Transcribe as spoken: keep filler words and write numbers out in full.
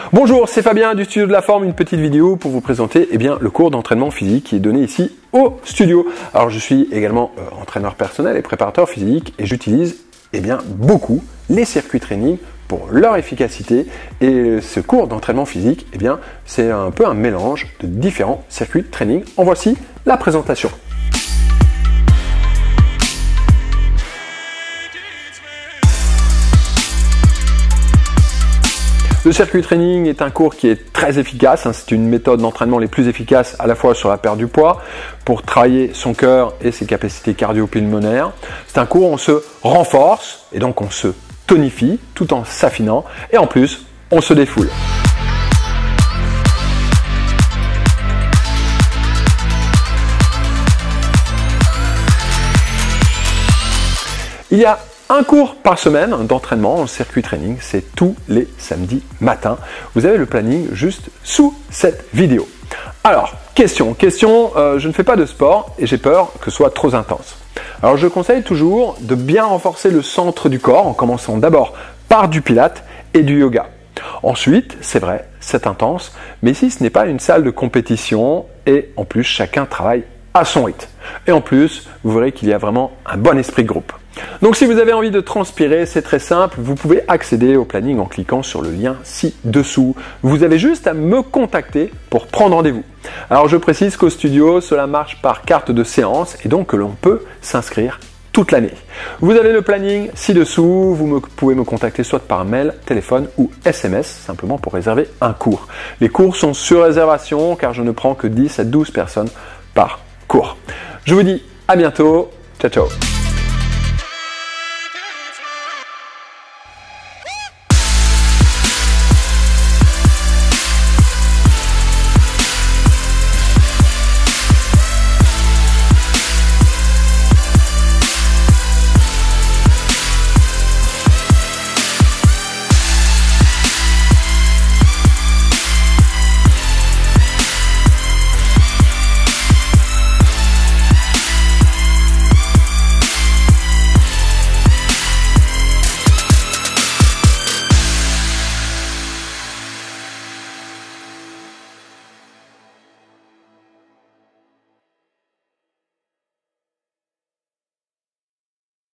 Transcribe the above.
Bonjour, c'est Fabien du Studio de la Forme, une petite vidéo pour vous présenter eh bien, le cours d'entraînement physique qui est donné ici au studio. Alors je suis également euh, entraîneur personnel et préparateur physique et j'utilise eh bien, beaucoup les circuits training pour leur efficacité et ce cours d'entraînement physique, eh bien, c'est un peu un mélange de différents circuits training. En voici la présentation. Le circuit training est un cours qui est très efficace, hein, c'est une méthode d'entraînement les plus efficaces à la fois sur la perte du poids, pour travailler son cœur et ses capacités cardio-pulmonaires. C'est un cours où on se renforce et donc on se tonifie tout en s'affinant et en plus on se défoule. Il y a un cours par semaine d'entraînement en circuit training, c'est tous les samedis matins. Vous avez le planning juste sous cette vidéo. Alors, question, question, euh, je ne fais pas de sport et j'ai peur que ce soit trop intense. Alors je conseille toujours de bien renforcer le centre du corps en commençant d'abord par du pilates et du yoga. Ensuite, c'est vrai, c'est intense, mais ici ce n'est pas une salle de compétition et en plus chacun travaille à son rythme. Et en plus, vous verrez qu'il y a vraiment un bon esprit de groupe. Donc si vous avez envie de transpirer, c'est très simple, vous pouvez accéder au planning en cliquant sur le lien ci-dessous. Vous avez juste à me contacter pour prendre rendez-vous. Alors je précise qu'au studio, cela marche par carte de séance et donc que l'on peut s'inscrire toute l'année. Vous avez le planning ci-dessous, vous me, pouvez me contacter soit par mail, téléphone ou S M S, simplement pour réserver un cours. Les cours sont sur réservation car je ne prends que dix à douze personnes par cours. Je vous dis à bientôt, ciao ciao.